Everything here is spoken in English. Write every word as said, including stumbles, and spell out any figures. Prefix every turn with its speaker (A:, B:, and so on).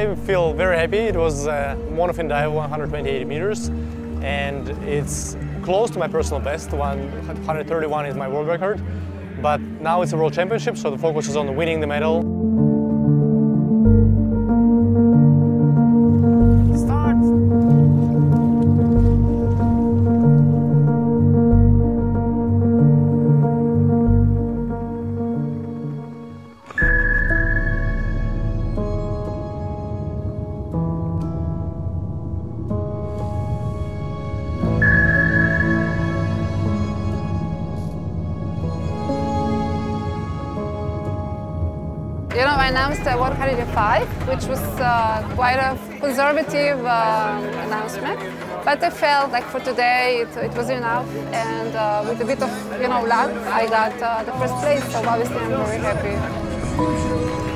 A: I feel very happy. It was uh, monofin dive one hundred twenty-eight meters, and it's close to my personal best. one hundred thirty-one is my world record, but now it's a world championship, so the focus is on winning the medal. Start!
B: You know, I announced uh, one hundred five, which was uh, quite a conservative uh, announcement, but I felt like for today it, it was enough, and uh, with a bit of, you know, luck, I got uh, the first place, so obviously I'm very happy.